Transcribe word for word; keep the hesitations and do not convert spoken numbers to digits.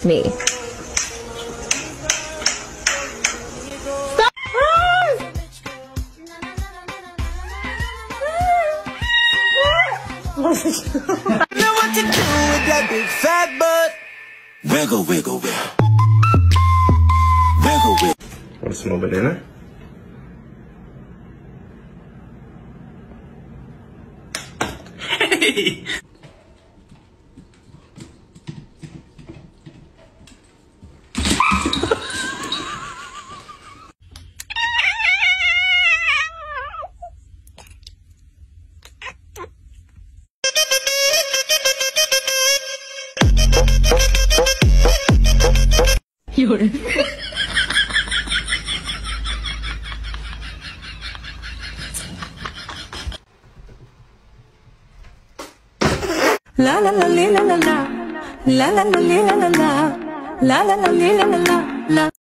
with me. Know what to do with that big fat butt. Wiggle, wiggle, wiggle. Wiggle, wiggle. Want some more banana? Hey! You're La la la la la la la la la la la la la la la la la la la la.